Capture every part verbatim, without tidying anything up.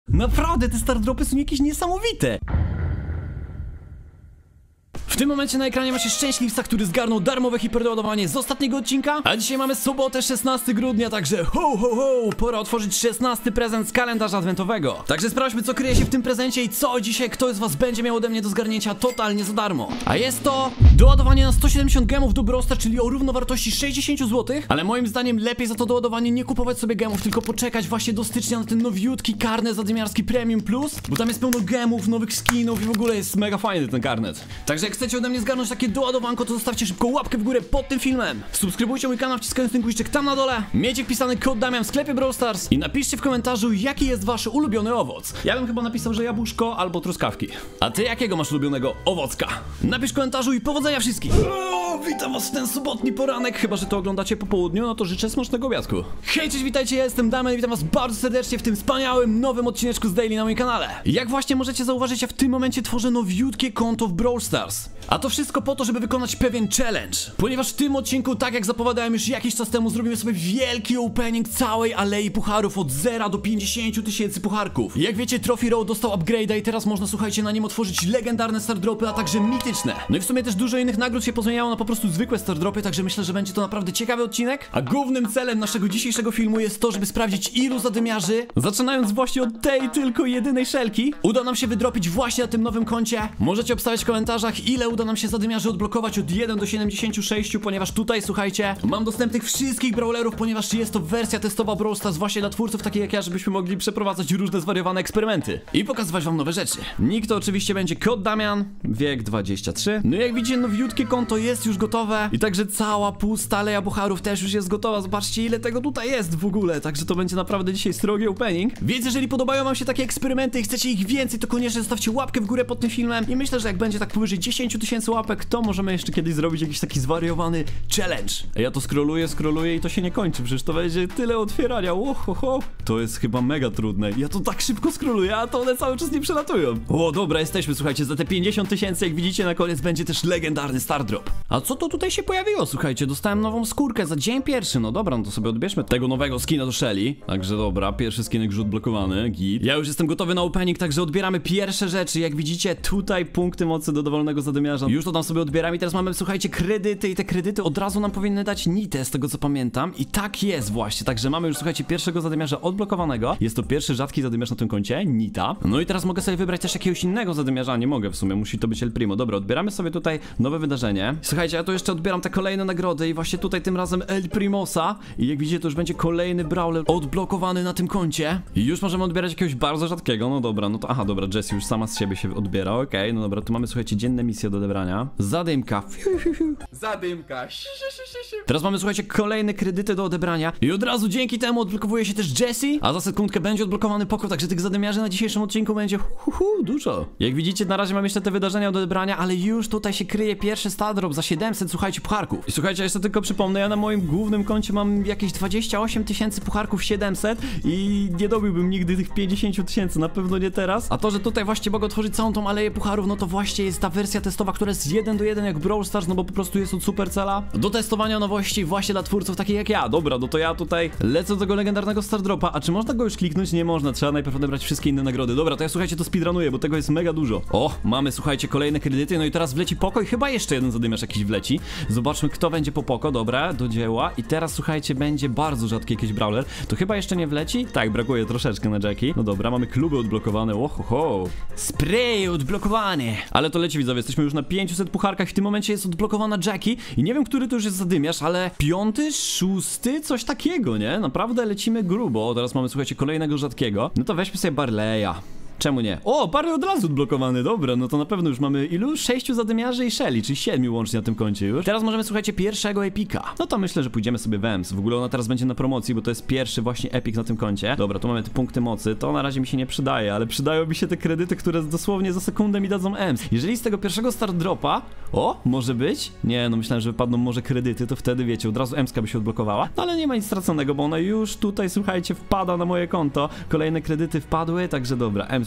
Naprawdę, te stardropy są jakieś niesamowite. W tym momencie na ekranie macie szczęśliwca, który zgarnął darmowe hiperdoładowanie z ostatniego odcinka. A dzisiaj mamy sobotę, szesnastego grudnia, także ho ho ho, pora otworzyć szesnasty prezent z kalendarza adwentowego. Także sprawdźmy, co kryje się w tym prezencie i co dzisiaj kto z was będzie miał ode mnie do zgarnięcia totalnie za darmo. A jest to doładowanie na sto siedemdziesiąt gemów do Brawl Stars, czyli o równowartości sześćdziesiąt złotych. Ale moim zdaniem lepiej za to doładowanie nie kupować sobie gemów, tylko poczekać właśnie do stycznia na ten nowiutki karnet zadymiarski Premium Plus, bo tam jest pełno gemów, nowych skinów i w ogóle jest mega fajny ten karnet. Także jak chcecie ode mnie zgarnąć takie doładowanko, to zostawcie szybko łapkę w górę pod tym filmem. Subskrybujcie mój kanał wciskając ten guziczek tam na dole. Miejcie wpisany kod Damian w sklepie Brawl Stars i napiszcie w komentarzu, jaki jest wasz ulubiony owoc. Ja bym chyba napisał, że jabłuszko albo truskawki. A ty jakiego masz ulubionego owocka? Napisz w komentarzu i powodzenia wszystkim. O, witam was w ten sobotni poranek. Chyba że to oglądacie po południu, no to życzę smacznego obiadku. Hej, cześć, witajcie, ja jestem Damian i witam was bardzo serdecznie w tym wspaniałym nowym odcineczku z Daily na moim kanale. Jak właśnie możecie zauważyć, ja w tym momencie tworzę nowiutkie konto w Brawl Stars. A to wszystko po to, żeby wykonać pewien challenge. Ponieważ w tym odcinku, tak jak zapowiadałem już jakiś czas temu, zrobimy sobie wielki opening całej alei pucharów od zera do pięćdziesięciu tysięcy pucharków. Jak wiecie, Trophy Row dostał upgrade'a i teraz można, słuchajcie, na nim otworzyć legendarne stardropy, a także mityczne. No i w sumie też dużo innych nagród się pozmieniało na po prostu zwykłe stardropy, także myślę, że będzie to naprawdę ciekawy odcinek. A głównym celem naszego dzisiejszego filmu jest to, żeby sprawdzić, ilu zadymiarzy, zaczynając właśnie od tej tylko jedynej szelki, uda nam się wydropić właśnie na tym nowym koncie. Możecie obstawiać w komentarzach, ile uda nam się zadymiarzy odblokować od jeden do siedemdziesięciu sześciu, ponieważ tutaj, słuchajcie, mam dostępnych wszystkich brawlerów, ponieważ jest to wersja testowa Brawl Stars właśnie dla twórców takich jak ja, żebyśmy mogli przeprowadzać różne zwariowane eksperymenty i pokazywać wam nowe rzeczy. Nick to oczywiście będzie kod Damian, wiek dwadzieścia trzy. No i jak widzicie, nowiutkie konto jest już gotowe i także cała pusta aleja pucharów też już jest gotowa. Zobaczcie, ile tego tutaj jest w ogóle, także to będzie naprawdę dzisiaj srogi opening. Więc jeżeli podobają wam się takie eksperymenty i chcecie ich więcej, to koniecznie zostawcie łapkę w górę pod tym filmem i myślę, że jak będzie tak powyżej dziesięciu tysięcy łapek, to możemy jeszcze kiedyś zrobić jakiś taki zwariowany challenge. A ja to scrolluję, scrolluję i to się nie kończy, przecież to będzie tyle otwierania. Ohoho. To jest chyba mega trudne. Ja to tak szybko scrolluję, a to one cały czas nie przelatują. O, dobra, jesteśmy, słuchajcie, za te pięćdziesiąt tysięcy, jak widzicie, na koniec będzie też legendarny stardrop. A co to tutaj się pojawiło? Słuchajcie, dostałem nową skórkę za dzień pierwszy. No dobra, no to sobie odbierzmy tego nowego skina do Shelly. Także dobra, pierwszy skinek już odblokowany, git. Ja już jestem gotowy na opening, także odbieramy pierwsze rzeczy. Jak widzicie, tutaj punkty mocy do dowolnego zadymiarza. Już to tam sobie odbieram i teraz mamy, słuchajcie, kredyty i te kredyty od razu nam powinny dać nitę, z tego co pamiętam. I tak jest właśnie, także mamy już, słuchajcie, pierwszego zadymiarza odblokowanego. Jest to pierwszy rzadki zadymiarz na tym koncie, nita. No i teraz mogę sobie wybrać też jakiegoś innego zadymiarza, nie mogę w sumie, musi to być El Primo. Dobra, odbieramy sobie tutaj nowe wydarzenie. Słuchajcie, ja tu jeszcze odbieram te kolejne nagrody i właśnie tutaj tym razem El Primosa. I jak widzicie, to już będzie kolejny brawler odblokowany na tym koncie. I już możemy odbierać jakiegoś bardzo rzadkiego, no dobra, no to aha, dobra, Jessie już sama z siebie się odbiera, okej, okay, no dobra, tu mamy, słuchajcie, dzienne misje do odebrania. Zadymka. Fiu, fiu, fiu. Zadymka. Teraz mamy, słuchajcie, kolejne kredyty do odebrania i od razu dzięki temu odblokowuje się też Jessie, a za sekundkę będzie odblokowany pokój, także tych zadymiarzy na dzisiejszym odcinku będzie hu, hu, dużo. Jak widzicie, na razie mam jeszcze te wydarzenia do odebrania, ale już tutaj się kryje pierwszy stardrop za siedemset, słuchajcie, pucharków. I słuchajcie, jeszcze tylko przypomnę, ja na moim głównym koncie mam jakieś dwadzieścia osiem tysięcy pucharków siedemset i nie dobiłbym nigdy tych pięćdziesięciu tysięcy, na pewno nie teraz. A to, że tutaj właśnie mogę otworzyć całą tą aleję pucharów, no to właśnie jest ta wersja testowa, która jest jeden do jeden jak Brawl Stars, no bo po prostu jest od Supercella do testowania nowości właśnie dla twórców takich jak ja. Dobra, no to ja tutaj lecę do tego legendarnego stardropa. A czy można go już kliknąć? Nie można, trzeba najpierw odebrać wszystkie inne nagrody. Dobra, to ja, słuchajcie, to speedrunuję, bo tego jest mega dużo. O, mamy, słuchajcie, kolejne kredyty, no i teraz wleci pokój, chyba jeszcze jeden zadymiarz jakiś wleci. Zobaczmy, kto będzie po poko, dobra, do dzieła. I teraz, słuchajcie, będzie bardzo rzadki jakiś brawler. To chyba jeszcze nie wleci? Tak, brakuje troszeczkę na Jackie. No dobra, mamy kluby odblokowane, ohoho. Spray odblokowany. Ale to leci, widzowie, jesteśmy już na pięciuset pucharkach, w tym momencie jest odblokowana Jackie i nie wiem, który to już jest zadymiarz, ale piąty, szósty, coś takiego, nie? Naprawdę lecimy grubo. O, teraz mamy, słuchajcie, kolejnego rzadkiego. No to weźmy sobie Barleya. Czemu nie? O, Barley od razu odblokowany, dobra, no to na pewno już mamy ilu? Sześciu zadymiarzy i Shelly, czyli siedmiu łącznie na tym koncie już. Teraz możemy, słuchajcie, pierwszego epika. No to myślę, że pójdziemy sobie w Ems. W ogóle ona teraz będzie na promocji, bo to jest pierwszy właśnie epik na tym koncie. Dobra, tu mamy te punkty mocy, to na razie mi się nie przydaje, ale przydają mi się te kredyty, które dosłownie za sekundę mi dadzą Ems. Jeżeli z tego pierwszego start dropa, o, może być? Nie, no myślałem, że wypadną może kredyty, to wtedy wiecie, od razu Emska by się odblokowała. No ale nie ma nic straconego, bo ona już tutaj, słuchajcie, wpada na moje konto. Kolejne kredyty wpadły, także dobra, Ems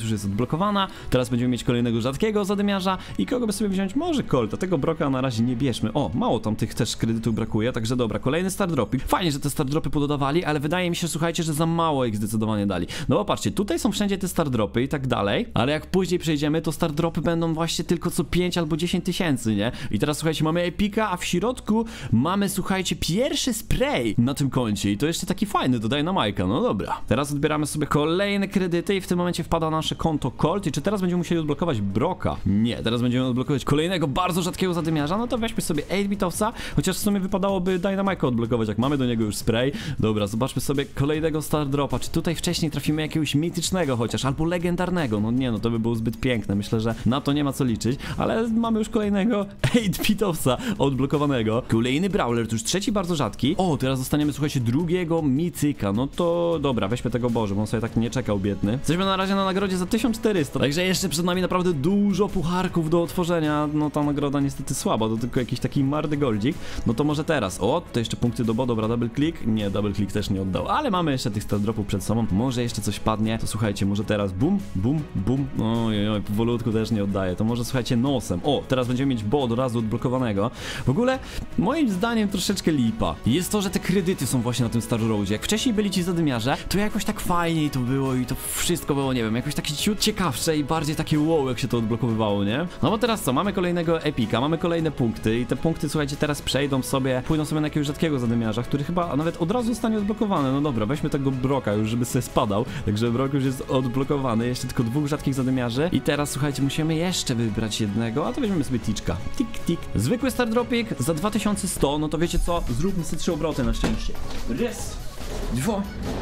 już jest odblokowana. Teraz będziemy mieć kolejnego rzadkiego zadymiarza i kogo by sobie wziąć? Może Colta, tego Broka na razie nie bierzmy. O, mało tam tych też kredytów brakuje, także dobra, kolejny star dropik. Fajnie, że te star dropy pododawali, ale wydaje mi się, słuchajcie, że za mało ich zdecydowanie dali. No bo patrzcie, tutaj są wszędzie te star dropy i tak dalej, ale jak później przejdziemy, to star dropy będą właśnie tylko co pięć albo dziesięć tysięcy, nie? I teraz słuchajcie, mamy epika, a w środku mamy, słuchajcie, pierwszy spray na tym koncie i to jeszcze taki fajny, dodaj na Majka, no dobra. Teraz odbieramy sobie kolejne kredyty i w tym momencie wpada na nasze konto Colt i czy teraz będziemy musieli odblokować Broka? Nie, teraz będziemy odblokować kolejnego bardzo rzadkiego zadymiarza, no to weźmy sobie osiem bitowca, chociaż w sumie wypadałoby Dynamike'a odblokować, jak mamy do niego już spray. Dobra, zobaczmy sobie kolejnego star dropa, czy tutaj wcześniej trafimy jakiegoś mitycznego chociaż, albo legendarnego, no nie, no to by było zbyt piękne, myślę, że na to nie ma co liczyć, ale mamy już kolejnego osiem bitowca odblokowanego. Kolejny brawler, to już trzeci bardzo rzadki. O, teraz dostaniemy, słuchajcie, drugiego mityka, no to dobra, weźmy tego Boże, bo on sobie tak nie czekał, biedny. Jesteśmy na razie na nagrodzie za tysiąc czterysta, także jeszcze przed nami naprawdę dużo pucharków do otworzenia. No ta nagroda niestety słaba, to tylko jakiś taki mardy goldzik. No to może teraz, o, tutaj jeszcze punkty do bo, dobra, double click, nie, double click też nie oddał, ale mamy jeszcze tych star dropów przed sobą, może jeszcze coś padnie, to słuchajcie, może teraz bum, bum, bum, oj, oj, powolutku też nie oddaje, to może słuchajcie nosem, o, teraz będziemy mieć bo od razu odblokowanego. W ogóle, moim zdaniem troszeczkę lipa jest to, że te kredyty są właśnie na tym Star Roadzie. Jak wcześniej byli ci zadymiarze, to jakoś tak fajniej to było i to wszystko było, nie wiem, jakoś takie ciut ciekawsze i bardziej takie wow, jak się to odblokowywało, nie? No bo teraz co, mamy kolejnego epika, mamy kolejne punkty i te punkty, słuchajcie, teraz przejdą sobie, pójdą sobie na jakiegoś rzadkiego zadymiarza, który chyba nawet od razu zostanie odblokowany. No dobra, weźmy tego Broka już, żeby sobie spadał, także Brok już jest odblokowany, jeszcze tylko dwóch rzadkich zadymiarzy i teraz, słuchajcie, musimy jeszcze wybrać jednego, a to weźmiemy sobie Ticzka. Tik, tik. Zwykły star dropik za dwa tysiące sto, no to wiecie co, zróbmy sobie trzy obroty na szczęście. Raz, dwa,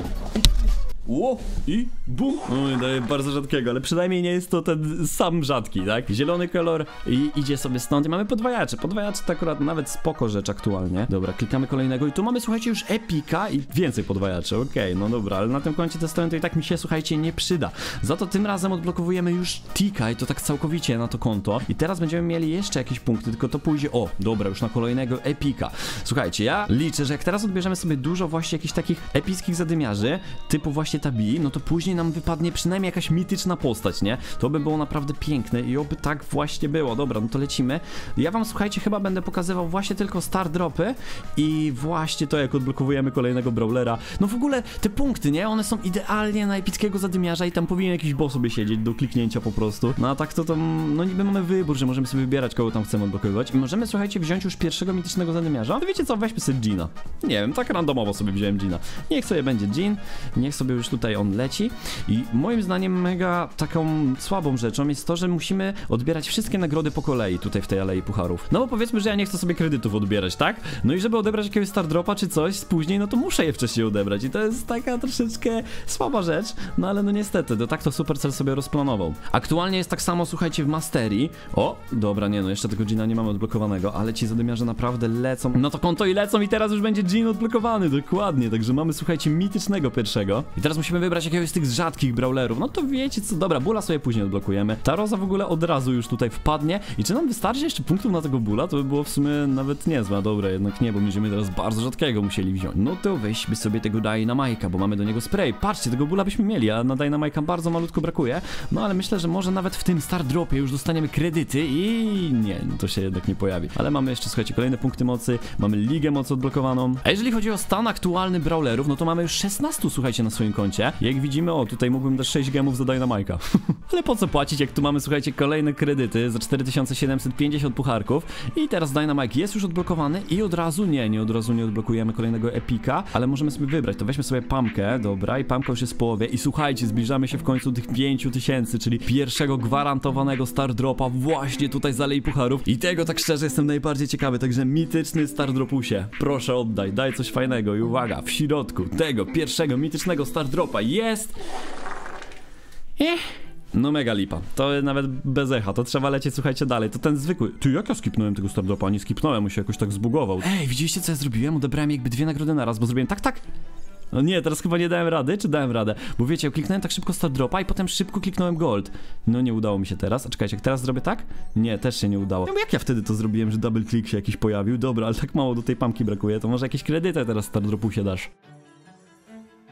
ło i bum. Oj, daje bardzo rzadkiego, ale przynajmniej nie jest to ten sam rzadki, tak? Zielony kolor i idzie sobie stąd i mamy podwajacze. Podwajacze to akurat nawet spoko rzecz aktualnie. Dobra, klikamy kolejnego i tu mamy, słuchajcie, już epika i więcej podwajaczy. Okej, okay, no dobra, ale na tym koncie testowym to i tak mi się, słuchajcie, nie przyda. Za to tym razem odblokowujemy już Tika i to tak całkowicie na to konto. I teraz będziemy mieli jeszcze jakieś punkty, tylko to pójdzie, o, dobra, już na kolejnego epika. Słuchajcie, ja liczę, że jak teraz odbierzemy sobie dużo właśnie jakichś takich epickich zadymiarzy, typu właśnie tabi, no to później nam wypadnie przynajmniej jakaś mityczna postać, nie? To by było naprawdę piękne i oby tak właśnie było. Dobra, no to lecimy. Ja wam, słuchajcie, chyba będę pokazywał właśnie tylko star dropy i właśnie to, jak odblokowujemy kolejnego brawlera. No w ogóle te punkty, nie? One są idealnie na epickiego zadymiarza i tam powinien jakiś boss sobie siedzieć do kliknięcia po prostu. No a tak to tam, no niby mamy wybór, że możemy sobie wybierać, kogo tam chcemy odblokowywać i możemy, słuchajcie, wziąć już pierwszego mitycznego zadymiarza. No wiecie co, weźmy sobie Gina. Nie wiem, tak randomowo sobie wziąłem Gina. Niech sobie będzie Jean, niech sobie już tutaj on leci i moim zdaniem mega taką słabą rzeczą jest to, że musimy odbierać wszystkie nagrody po kolei tutaj w tej alei pucharów. No bo powiedzmy, że ja nie chcę sobie kredytów odbierać, tak? No i żeby odebrać jakiegoś star dropa czy coś później, no to muszę je wcześniej odebrać i to jest taka troszeczkę słaba rzecz, no ale no niestety, to tak to Supercell sobie rozplanował. Aktualnie jest tak samo, słuchajcie, w Masterii. O, dobra, nie no, jeszcze tego Gina nie mamy odblokowanego, ale ci zadymiarze naprawdę lecą no to konto i lecą i teraz już będzie Jean odblokowany, dokładnie, także mamy, słuchajcie, mitycznego pierwszego i teraz musimy wybrać jakiegoś z tych rzadkich brawlerów, no to wiecie co, dobra, Bula sobie później odblokujemy, ta Roza w ogóle od razu już tutaj wpadnie i czy nam wystarczy jeszcze punktów na tego Bula, to by było w sumie nawet niezłe, dobra, jednak nie, bo będziemy teraz bardzo rzadkiego musieli wziąć, no to weźmy sobie tego Dynamike'a, bo mamy do niego spray, patrzcie, tego Bula byśmy mieli, a na Dynamike'a bardzo malutko brakuje, no ale myślę, że może nawet w tym star dropie już dostaniemy kredyty i nie, no to się jednak nie pojawi, ale mamy jeszcze, słuchajcie, kolejne punkty mocy, mamy ligę mocy odblokowaną, a jeżeli chodzi o stan aktualny brawlerów, no to mamy już szesnaście, słuchajcie, na swoim koncie, jak widzimy, o, tutaj mógłbym dać sześć gemów za Dynamike'a. Ale po co płacić, jak tu mamy, słuchajcie, kolejne kredyty za cztery tysiące siedemset pięćdziesiąt pucharków i teraz Dynamike jest już odblokowany i od razu, nie, nie od razu nie odblokujemy kolejnego epika, ale możemy sobie wybrać, to weźmy sobie Pamkę, dobra, i Pamka już jest w połowie i słuchajcie, zbliżamy się w końcu do tych pięciu tysięcy, czyli pierwszego gwarantowanego star dropa właśnie tutaj z Alei Pucharów i tego tak szczerze jestem najbardziej ciekawy, także mityczny star dropusie, proszę oddaj, daj coś fajnego i uwaga, w środku tego pierwszego mitycznego star dropa jest... Eh. No mega lipa, to nawet bez echa, to trzeba lecieć, słuchajcie, dalej, to ten zwykły... Ty, jak ja skipnąłem tego star dropa? Nie skipnąłem, mu się jakoś tak zbugował. Ej, widzieliście co ja zrobiłem? Odebrałem jakby dwie nagrody naraz, bo zrobiłem tak, tak. No nie, teraz chyba nie dałem rady, czy dałem radę? Bo wiecie, kliknąłem tak szybko star dropa i potem szybko kliknąłem gold. No nie udało mi się teraz, a czekajcie, jak teraz zrobię tak? Nie, też się nie udało. No bo jak ja wtedy to zrobiłem, że double click się jakiś pojawił? Dobra, ale tak mało do tej Pamki brakuje, to może jakieś kredyty teraz star dropusie dasz.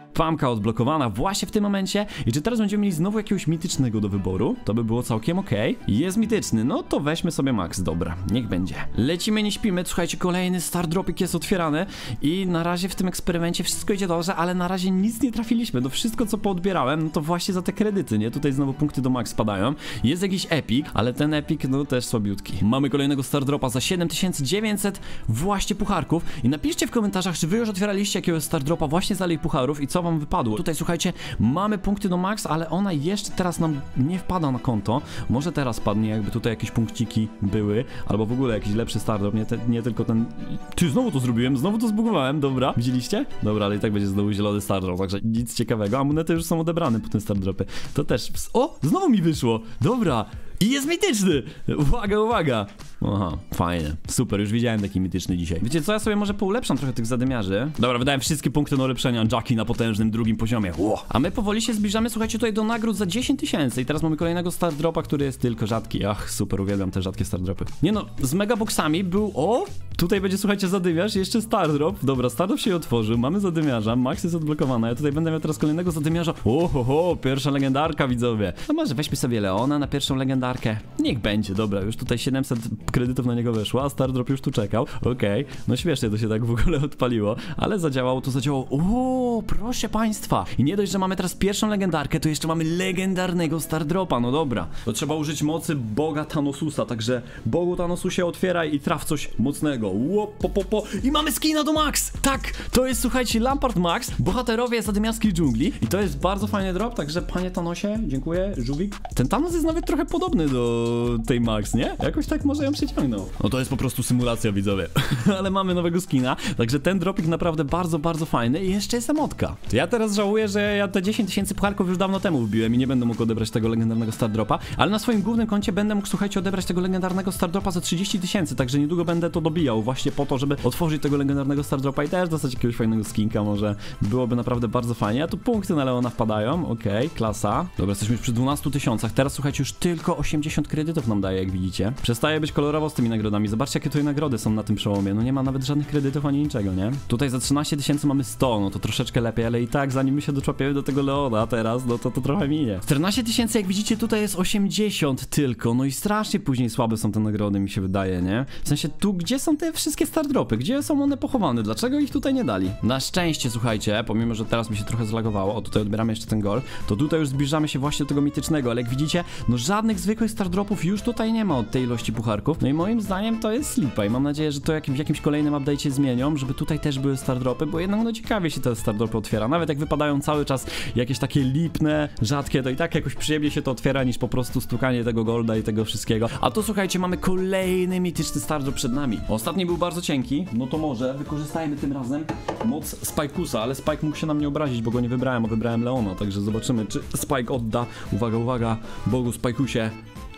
Pamka odblokowana właśnie w tym momencie. I czy teraz będziemy mieli znowu jakiegoś mitycznego do wyboru? To by było całkiem okej. Okay. Jest mityczny, no to weźmy sobie max, dobra, niech będzie. Lecimy, nie śpimy, słuchajcie, kolejny star dropik jest otwierany i na razie w tym eksperymencie wszystko idzie dobrze, ale na razie nic nie trafiliśmy. No wszystko co poodbierałem, no to właśnie za te kredyty, nie? Tutaj znowu punkty do max spadają. Jest jakiś epic, ale ten epic, no też słabiutki. Mamy kolejnego star dropa za siedem tysięcy dziewięćset właśnie pucharków i napiszcie w komentarzach, czy wy już otwieraliście jakiegoś star dropa właśnie z alei pucharów i co wam wypadło. Tutaj słuchajcie, mamy punkty do max, ale ona jeszcze teraz nam nie wpada na konto. Może teraz padnie, jakby tutaj jakieś punkciki były, albo w ogóle jakiś lepszy star drop, nie, te, nie tylko ten... Ty, znowu to zrobiłem, znowu to zbugowałem, dobra, widzieliście? Dobra, ale i tak będzie znowu zielony star drop, także nic ciekawego, a monety już są odebrane po tym star dropie. To też... O, znowu mi wyszło, dobra. I jest mityczny! Uwaga, uwaga! Aha, fajnie. Super, już widziałem taki mityczny dzisiaj. Wiecie co, ja sobie może poulepszam trochę tych zadymiarzy. Dobra, wydałem wszystkie punkty na ulepszenia Jackie na potężnym drugim poziomie. Ło. A my powoli się zbliżamy, słuchajcie, tutaj do nagród za dziesięć tysięcy. I teraz mamy kolejnego star dropa, który jest tylko rzadki. Ach, super, uwielbiam te rzadkie star dropy. Nie no, z megaboxami był... O! Tutaj będzie, słuchajcie, zadymiarz, jeszcze star drop. Dobra, star drop się otworzył, mamy zadymiarza, max jest odblokowana. Ja tutaj będę miał teraz kolejnego zadymiarza. Ohoho, pierwsza legendarka, widzowie. No może weźmy sobie Leona na pierwszą legendarkę. Niech będzie, dobra, już tutaj siedemset kredytów na niego weszło, a star drop już tu czekał. Okej, okay. No śmiesznie to się tak w ogóle odpaliło, ale zadziałało, to zadziałało. O, proszę państwa. I nie dość, że mamy teraz pierwszą legendarkę, to jeszcze mamy legendarnego star dropa, no dobra. To trzeba użyć mocy boga Thanosusa, także bogu Thanosusie otwieraj i traf coś mocnego. Ło, po, po, po. I mamy skina do max! Tak, to jest, słuchajcie, Lampard Max, bohaterowie zadymiarskiej dżungli i to jest bardzo fajny drop, także panie Thanosie, dziękuję, żółwik. Ten Thanos jest nawet trochę podobny do tej max, nie? Jakoś tak może ją przyciągnął. No to jest po prostu symulacja, widzowie. Ale mamy nowego skina, także ten dropik naprawdę bardzo, bardzo fajny i jeszcze jest emotka. To ja teraz żałuję, że ja te dziesięć tysięcy pucharków już dawno temu wbiłem i nie będę mógł odebrać tego legendarnego star dropa, ale na swoim głównym koncie będę mógł, słuchajcie, odebrać tego legendarnego star dropa za trzydzieści tysięcy, także niedługo będę to dobijał właśnie po to, żeby otworzyć tego legendarnego star dropa i też dostać jakiegoś fajnego skinka, może byłoby naprawdę bardzo fajnie. A tu punkty na Leona wpadają, okej, okay, klasa. Dobra, jesteśmy już przy dwunastu tysiącach, teraz słuchajcie, już tylko osiemdziesiąt kredytów nam daje, jak widzicie. Przestaje być kolorowo z tymi nagrodami, zobaczcie jakie tutaj nagrody są na tym przełomie, no nie ma nawet żadnych kredytów ani niczego, nie? Tutaj za trzynaście tysięcy mamy sto, no to troszeczkę lepiej, ale i tak zanim my się doczepiamy do tego Leona teraz, no to to trochę minie. czternaście tysięcy, jak widzicie, tutaj jest osiemdziesiąt tylko, no i strasznie później słabe są te nagrody, mi się wydaje, nie? W sensie, tu gdzie są te wszystkie star dropy? Gdzie są one pochowane? Dlaczego ich tutaj nie dali? Na szczęście, słuchajcie, pomimo, że teraz mi się trochę zlagowało, o tutaj odbieramy jeszcze ten gol, to tutaj już zbliżamy się właśnie do tego mitycznego, ale jak widzicie, no żadnych zwykłych star dropów już tutaj nie ma od tej ilości pucharków, no i moim zdaniem to jest slipa i mam nadzieję, że to jak, w jakimś kolejnym update'cie zmienią, żeby tutaj też były star dropy, bo jednak no ciekawie się te star dropy otwiera, nawet jak wypadają cały czas jakieś takie lipne, rzadkie, to i tak jakoś przyjemnie się to otwiera niż po prostu stukanie tego golda i tego wszystkiego. A tu słuchajcie, mamy kolejny mityczny star drop przed nami. Ostatni był bardzo cienki, no to może wykorzystajmy tym razem moc Spike'usa, ale Spike mógł się na mnie obrazić, bo go nie wybrałem, a wybrałem Leona, także zobaczymy, czy Spike odda. Uwaga, uwaga, Bogu Spike'usie.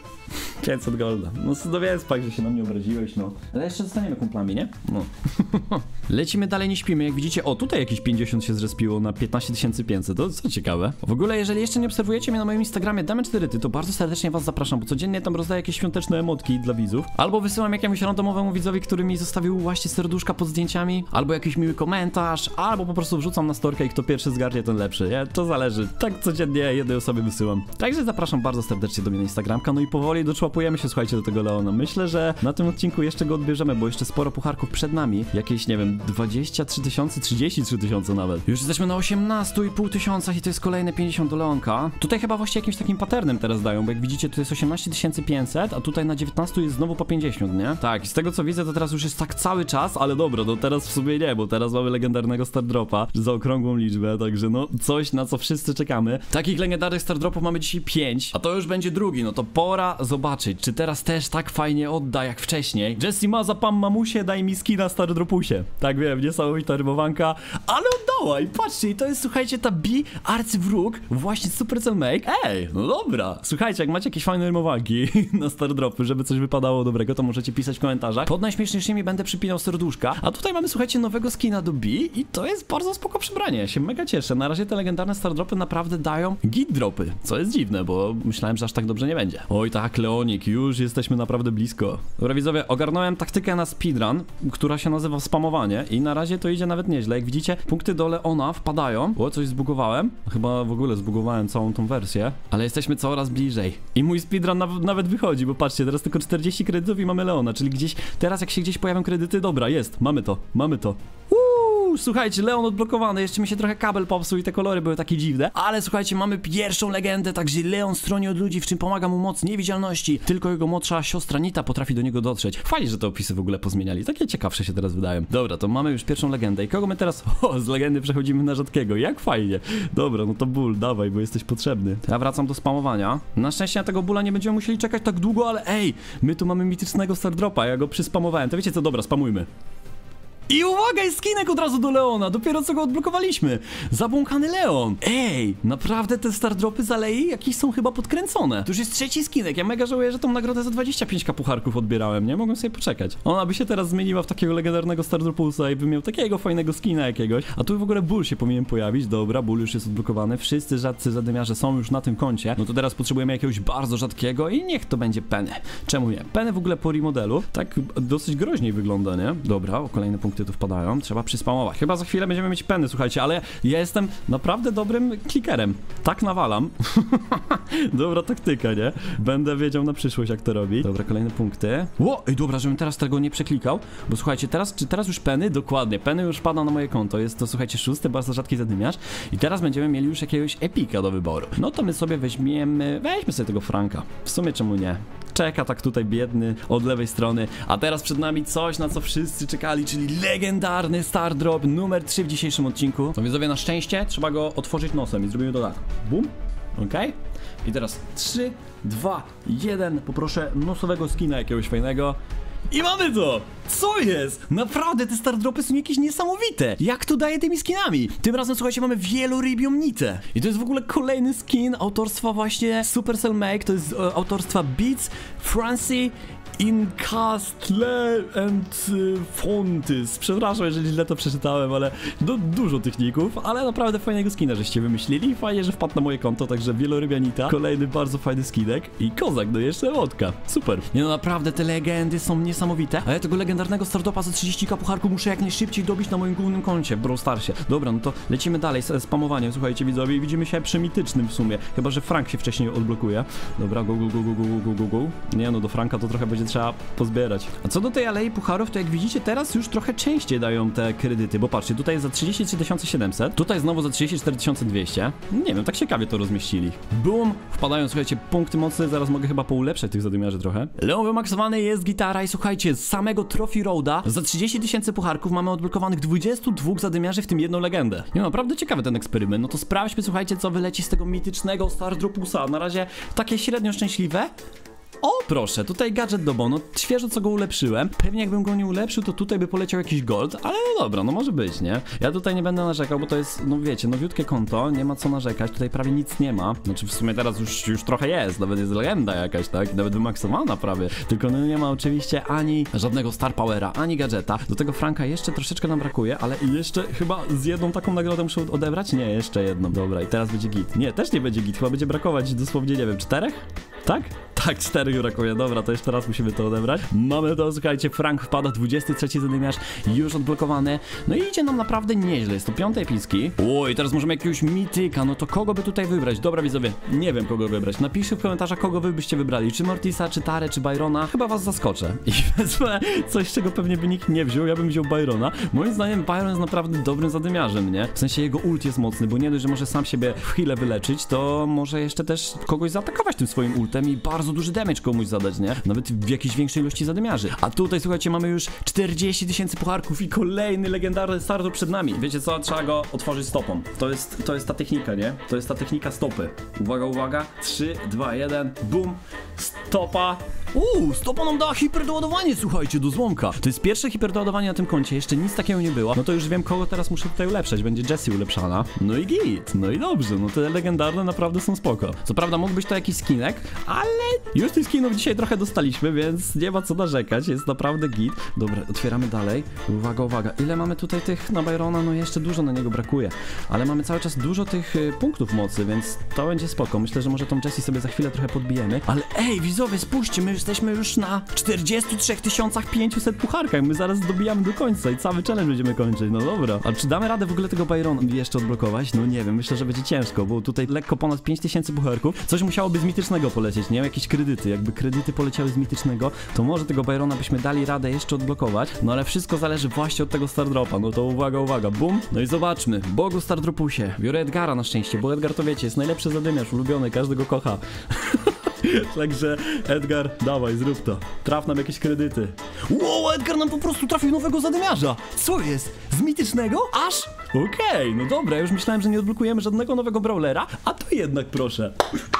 pięćset golda. No to wiem, Spike, że się na mnie obraziłeś, no. Ale jeszcze zostaniemy kumplami, nie? No. Lecimy dalej, nie śpimy. Jak widzicie, o, tutaj jakieś pięćdziesiąt się zrespiło na piętnaście tysięcy pięćset. To co ciekawe. W ogóle, jeżeli jeszcze nie obserwujecie mnie na moim Instagramie Damy cztery ty, to bardzo serdecznie was zapraszam, bo codziennie tam rozdaję jakieś świąteczne emotki dla widzów. Albo wysyłam jakiemuś randomowemu widzowi, który mi zostawił właśnie serduszka pod zdjęciami, albo jakiś miły komentarz, albo po prostu wrzucam na storkę i kto pierwszy zgarnie, ten lepszy, nie? To zależy. Tak codziennie jednej osobie wysyłam. Także zapraszam bardzo serdecznie do mnie na Instagramka, no i powoli doczłapujemy się, słuchajcie, do tego Leona. Myślę, że na tym odcinku jeszcze go odbierzemy, bo jeszcze sporo pucharków przed nami. Jakieś, nie wiem, dwadzieścia trzy tysiące, trzydzieści trzy tysiące nawet. Już jesteśmy na osiemnastu i pół tysiącach i to jest kolejne pięćdziesiąt do Leonka. Tutaj chyba właśnie jakimś takim patternem teraz dają, bo jak widzicie, tu jest osiemnaście tysięcy pięćset, a tutaj na dziewiętnastu jest znowu po pięćdziesiąt, nie? Tak, i z tego co widzę, to teraz już jest tak cały czas, ale dobra, no teraz w sumie nie, bo teraz mamy legendarnego star dropa za okrągłą liczbę, także no coś, na co wszyscy czekamy. Takich legendarnych star dropów mamy dzisiaj pięć, a to już będzie drugi, no to pora zobaczyć, czy teraz też tak fajnie odda jak wcześniej. Jessie ma za pan mamusie, daj mi skina star dropusie. Tak wiem, niesamowita rymowanka, ale oddała i patrzcie, i to jest, słuchajcie, ta B arcywróg, właśnie Supercell Make. Ej, no dobra, słuchajcie, jak macie jakieś fajne rymowanki na star dropy, żeby coś wypadało dobrego, to możecie pisać w komentarzach. Pod najśmieszniejszymi będę przypinał serduszka, a tutaj mamy, słuchajcie, nowego skina do B i to jest bardzo spoko przebranie, ja się mega cieszę. Na razie te legendarne star dropy naprawdę dają git dropy, co jest dziwne, bo myślałem, że aż tak dobrze nie będzie. Oj tak, Leonik, już jesteśmy naprawdę blisko. Dobra widzowie, ogarnąłem taktykę na speedrun, która się nazywa spamowanie. Leonie i na razie to idzie nawet nieźle. Jak widzicie, punkty do Leona wpadają. O, coś zbugowałem. Chyba w ogóle zbugowałem całą tą wersję, ale jesteśmy coraz bliżej. I mój speedrun na nawet wychodzi, bo patrzcie, teraz tylko czterdzieści kredytów i mamy Leona, czyli gdzieś, teraz jak się gdzieś pojawią kredyty, dobra, jest, mamy to, mamy to. Uuu, słuchajcie, Leon odblokowany, jeszcze mi się trochę kabel popsuł i te kolory były takie dziwne, ale słuchajcie, mamy pierwszą legendę, także Leon stroni od ludzi, w czym pomaga mu moc niewidzialności, tylko jego młodsza siostra Nita potrafi do niego dotrzeć. Fajnie, że te opisy w ogóle pozmieniali, takie ciekawsze się teraz wydają. Dobra, to mamy już pierwszą legendę i kogo my teraz, o, z legendy przechodzimy na rzadkiego, jak fajnie. Dobra, no to ból, dawaj, bo jesteś potrzebny. Ja wracam do spamowania. Na szczęście na tego bóla nie będziemy musieli czekać tak długo, ale ej, my tu mamy mitycznego Stardropa, ja go przyspamowałem, to wiecie co, dobra, spamujmy. I uwaga, jest skinek od razu do Leona, dopiero co go odblokowaliśmy. Zabłąkany Leon. Ej, naprawdę te stardropy z alei jakieś są chyba podkręcone. To już jest trzeci skinek, ja mega żałuję, że tą nagrodę za dwadzieścia pięć pucharków odbierałem, nie? Mogłem sobie poczekać. Ona by się teraz zmieniła w takiego legendarnego stardropusa i by miał takiego fajnego skina jakiegoś. A tu w ogóle ból się powinien pojawić, dobra, ból już jest odblokowany. Wszyscy rzadcy zadymiarze są już na tym koncie. No to teraz potrzebujemy jakiegoś bardzo rzadkiego i niech to będzie Penny. Czemu nie? Penny w ogóle po remodelu tak dosyć groźniej wygląda, nie? Dobra, o kolejne punkty tu wpadają, trzeba przyspamować. Chyba za chwilę będziemy mieć Penny, słuchajcie, ale ja jestem naprawdę dobrym klikerem. Tak nawalam. Dobra taktyka, nie? Będę wiedział na przyszłość, jak to robi. Dobra, kolejne punkty. Ło, ej, dobra, żebym teraz tego nie przeklikał, bo słuchajcie, teraz, czy teraz już Penny? Dokładnie, Penny już pada na moje konto. Jest to, słuchajcie, szósty, bardzo rzadki zadymiarz i teraz będziemy mieli już jakiegoś epika do wyboru. No to my sobie weźmiemy, weźmy sobie tego Franka. W sumie czemu nie? Czeka tak tutaj biedny od lewej strony, a teraz przed nami coś, na co wszyscy czekali, czyli legendarny Stardrop numer trzy w dzisiejszym odcinku. To widzowie, na szczęście trzeba go otworzyć nosem i zrobimy to tak. Bum, okej. I teraz trzy, dwa, jeden, poproszę nosowego skina jakiegoś fajnego. I mamy to! Co jest? Naprawdę te stardropy są jakieś niesamowite! Jak to daje tymi skinami? Tym razem, słuchajcie, mamy wielorybią nitę. I to jest w ogóle kolejny skin autorstwa właśnie Supercell Make, to jest e, autorstwa Beats, Francie, Incastle and y, Fontes. Przepraszam, jeżeli źle to przeczytałem, ale no, dużo tych ników, ale naprawdę fajnego skina żeście wymyślili. Fajnie, że wpadł na moje konto, także wielorybia kolejny bardzo fajny skinek i kozak, no jeszcze wodka. Super. Nie no, naprawdę te legendy są niesamowite, a ja tego legendarnego Stardopa za trzydzieści ka pucharku muszę jak najszybciej dobić na moim głównym koncie w Brawl Starsie. Dobra, no to lecimy dalej z spamowaniem, słuchajcie widzowie, i widzimy się przy mitycznym w sumie, chyba że Frank się wcześniej odblokuje. Dobra, go, go, go, go, go, go, go, go. Nie no, do Franka to trochę będzie trzeba pozbierać. A co do tej alei pucharów, to jak widzicie teraz już trochę częściej dają te kredyty, bo patrzcie, tutaj jest za trzydzieści trzy tysiące siedemset, tutaj znowu za trzydzieści cztery tysiące dwieście. Nie wiem, tak ciekawie to rozmieścili. Boom! Wpadają, słuchajcie, punkty mocy, zaraz mogę chyba poulepszać tych zadymiarzy trochę. Leon wymaksowany jest gitara i słuchajcie, z samego Trophy Roada za trzydzieści tysięcy pucharków mamy odblokowanych dwudziestu dwóch zadymiarzy, w tym jedną legendę. Nie, naprawdę ciekawy ten eksperyment. No to sprawdźmy, słuchajcie, co wyleci z tego mitycznego Stardropusa. Na razie takie średnio szczęśliwe. O, proszę, tutaj gadżet do Bono, świeżo co go ulepszyłem. Pewnie jakbym go nie ulepszył, to tutaj by poleciał jakiś gold, ale no dobra, no może być, nie? Ja tutaj nie będę narzekał, bo to jest, no wiecie, nowiutkie konto, nie ma co narzekać, tutaj prawie nic nie ma. Znaczy w sumie teraz już, już trochę jest, nawet jest legenda jakaś, tak? Nawet wymaksowana prawie, tylko no nie ma oczywiście ani żadnego Star Powera, ani gadżeta. Do tego Franka jeszcze troszeczkę nam brakuje, ale jeszcze chyba z jedną taką nagrodę muszę odebrać? Nie, jeszcze jedną, dobra, i teraz będzie git. Nie, też nie będzie git, chyba będzie brakować dosłownie, nie wiem, czterech? Tak? Tak, cztery brakuje, dobra, to jeszcze raz musimy to odebrać. Mamy to, słuchajcie, Frank wpada, dwudziesty trzeci zadymiarz, już odblokowany. No i idzie nam naprawdę nieźle, jest to piąty epicki. Oj, teraz możemy jakiegoś mityka, no to kogo by tutaj wybrać? Dobra, widzowie, nie wiem kogo wybrać. Napiszcie w komentarzach, kogo wy byście wybrali, czy Mortisa, czy Tarę, czy Byrona. Chyba was zaskoczę i wezmę coś, czego pewnie by nikt nie wziął, ja bym wziął Byrona. Moim zdaniem Byron jest naprawdę dobrym zadymiarzem, nie? W sensie jego ult jest mocny, bo nie dość, że może sam siebie w chwilę wyleczyć, to może jeszcze też kogoś zaatakować tym swoim ultem i bardzo duży damage komuś zadać, nie? Nawet w jakiejś większej ilości zadymiarzy. A tutaj, słuchajcie, mamy już czterdzieści tysięcy pucharków i kolejny legendarny Stardrop przed nami. Wiecie co? Trzeba go otworzyć stopą. To jest, to jest ta technika, nie? To jest ta technika stopy. Uwaga, uwaga. trzy, dwa, jeden, bum. Stopa. Uuu, stopa nam dała hiperdoładowanie, słuchajcie, do złomka. To jest pierwsze hiperdoładowanie na tym koncie, jeszcze nic takiego nie było. No to już wiem, kogo teraz muszę tutaj ulepszać. Będzie Jessie ulepszana. No i git, no i dobrze, no te legendarne naprawdę są spoko. Co prawda mógł być to jakiś skinek, ale już tych skinów dzisiaj trochę dostaliśmy, więc nie ma co narzekać, jest naprawdę git. Dobra, otwieramy dalej. Uwaga, uwaga, ile mamy tutaj tych na Byrona? No jeszcze dużo na niego brakuje, ale mamy cały czas dużo tych y, punktów mocy, więc to będzie spoko. Myślę, że może tą Jessie sobie za chwilę trochę podbijemy. Ale ej, widzowie, spójrzcie, my jesteśmy już na czterdziestu trzech tysiącach pięciuset pucharkach. My zaraz dobijamy do końca i cały challenge będziemy kończyć. No dobra. A czy damy radę w ogóle tego Byrona jeszcze odblokować? No nie wiem, myślę, że będzie ciężko, bo tutaj lekko ponad pięć tysięcy pucharków. Coś musiałoby z mitycznego polecieć, nie? Jakieś kredyty. Jakby kredyty poleciały z mitycznego, to może tego Byrona byśmy dali radę jeszcze odblokować. No ale wszystko zależy właśnie od tego Stardropa. No to uwaga, uwaga, bum. No i zobaczmy. Bogu Stardropusie. Biorę Edgara na szczęście, bo Edgar to wiecie, jest najlepszy zadymiarz, ulubiony, każdy go kocha. Także Edgar, dawaj, zrób to. Traf nam jakieś kredyty. Wow, Edgar nam po prostu trafił nowego zadymiarza. Co jest? Z mitycznego? Aż? Okej, okay, no dobra, już myślałem, że nie odblokujemy żadnego nowego brawlera, a to jednak proszę.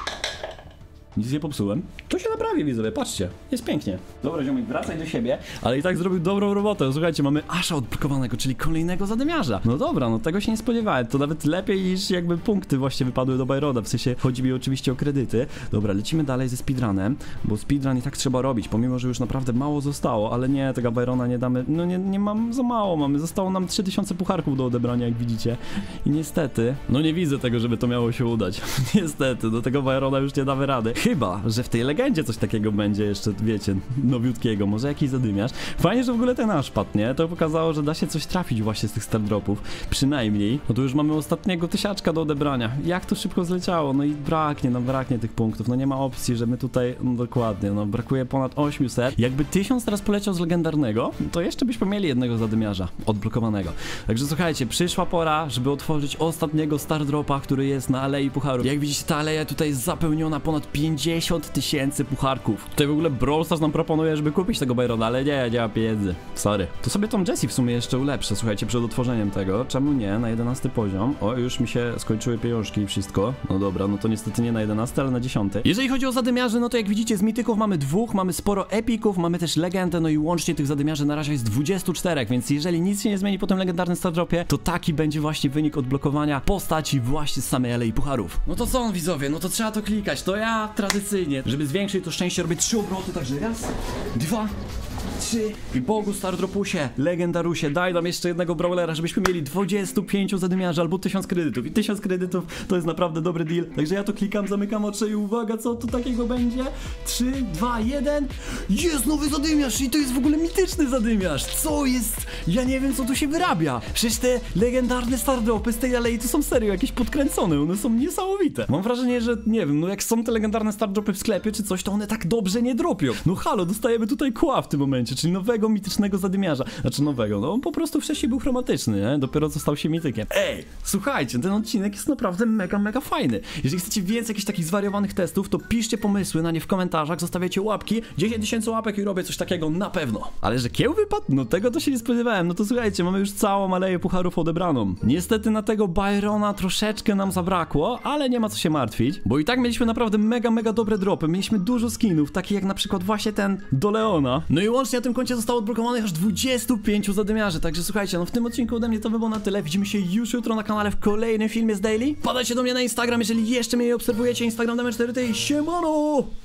Nic nie popsułem. To się naprawi, widzowie, patrzcie. Jest pięknie. Dobra, ziomek, wracaj do siebie, ale i tak zrobił dobrą robotę. Słuchajcie, mamy Asha odblokowanego, czyli kolejnego zadymiarza. No dobra, no tego się nie spodziewałem. To nawet lepiej niż jakby punkty właśnie wypadły do Byrona. W sensie chodzi mi oczywiście o kredyty. Dobra, lecimy dalej ze speedrunem, bo speedrun i tak trzeba robić, pomimo że już naprawdę mało zostało, ale nie, tego Byrona nie damy. No nie, nie mam za mało mamy. Zostało nam trzy tysiące pucharków do odebrania, jak widzicie. I niestety, no nie widzę tego, żeby to miało się udać. Niestety, do tego Byrona już nie damy rady. Chyba, że w tej legendzie coś takiego będzie jeszcze, wiecie, nowiutkiego, może jakiś zadymiarz. Fajnie, że w ogóle ten nasz padł, nie? To pokazało, że da się coś trafić właśnie z tych Stardropów. Przynajmniej. No to już mamy ostatniego tysiaczka do odebrania. Jak to szybko zleciało? No i braknie, no braknie tych punktów. No nie ma opcji, że my tutaj, no dokładnie, no brakuje ponad osiemset. Jakby tysiąc teraz poleciał z legendarnego, to jeszcze byśmy mieli jednego zadymiarza odblokowanego. Także słuchajcie, przyszła pora, żeby otworzyć ostatniego Stardropa, który jest na Alei Pucharów. Jak widzicie, ta aleja tutaj jest zapełniona ponad pięćdziesiąt tysięcy pucharków. Tutaj w ogóle Brawl Stars nam proponuje, żeby kupić tego Byrona, ale nie, nie ma pieniędzy. Sorry. To sobie tą Jessie w sumie jeszcze ulepszę, słuchajcie, przed otworzeniem tego. Czemu nie? Na jedenasty poziom. O, już mi się skończyły pieniążki i wszystko. No dobra, no to niestety nie na jedenasty, ale na dziesiąty. Jeżeli chodzi o zadymiarzy, no to jak widzicie z mityków mamy dwóch, mamy sporo epików, mamy też legendę, no i łącznie tych zadymiarzy na razie jest dwudziestu czterech, więc jeżeli nic się nie zmieni po tym legendarnym Stardropie, to taki będzie właśnie wynik odblokowania postaci właśnie z samej Alei Pucharów. No to co, widzowie, no to trzeba to klikać. To ja tradycyjnie, żeby zwiększyć to szczęście, robię trzy obroty, także raz, dwa, trzy i Bogu Stardropusie, legendarusie, daj nam jeszcze jednego brawlera, żebyśmy mieli dwudziestu pięciu zadymiarzy albo tysiąc kredytów. I tysiąc kredytów to jest naprawdę dobry deal. Także ja to klikam, zamykam oczy i uwaga, co tu takiego będzie? trzy, dwa, jeden. Jest nowy zadymiarz i to jest w ogóle mityczny zadymiarz. Co jest? Ja nie wiem, co tu się wyrabia. Przecież te legendarne Stardropy z tej alei to są serio jakieś podkręcone, one są niesamowite. Mam wrażenie, że nie wiem, no jak są te legendarne Stardropy w sklepie czy coś, to one tak dobrze nie dropią. No halo, dostajemy tutaj kła w tym momencie, czyli nowego mitycznego zadymiarza. Znaczy nowego, no on po prostu wcześniej był chromatyczny, nie? Dopiero co stał się mitykiem. Ej, słuchajcie, ten odcinek jest naprawdę mega, mega fajny. Jeżeli chcecie więcej jakichś takich zwariowanych testów, to piszcie pomysły na nie w komentarzach, zostawiacie łapki, dziesięć tysięcy łapek i robię coś takiego na pewno. Ale że kieł wypadł? No tego to się nie spodziewałem. No to słuchajcie, mamy już całą aleję pucharów odebraną. Niestety na tego Byrona troszeczkę nam zabrakło, ale nie ma co się martwić, bo i tak mieliśmy naprawdę mega, mega dobre dropy. Mieliśmy dużo skinów, takich jak na przykład właśnie ten do Leona. No i łącznie na tym koncie zostało odblokowanych aż dwudziestu pięciu zadymiarzy. Także słuchajcie, no w tym odcinku ode mnie to by było na tyle. Widzimy się już jutro na kanale w kolejnym filmie z Daily. Padajcie do mnie na Instagram, jeżeli jeszcze mnie nie obserwujecie. Instagram Damian cztery T i siemano!